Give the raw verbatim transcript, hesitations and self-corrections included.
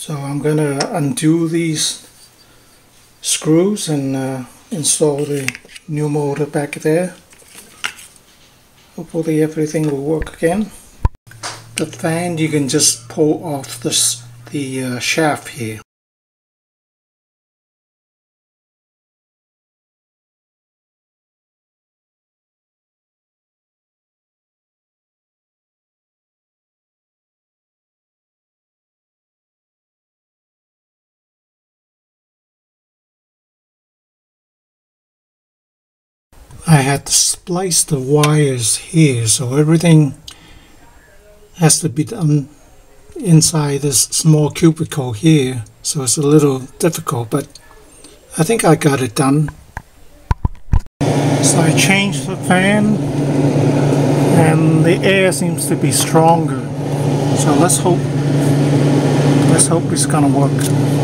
So I'm gonna undo these screws and uh, install the new motor back there. Hopefully everything will work again. The fan, you can just pull off this the uh, shaft here. I had to splice the wires here, so everything has to be done inside this small cubicle here, so it's a little difficult, but I think I got it done. So I changed the fan and the air seems to be stronger, so let's hope let's hope it's gonna work.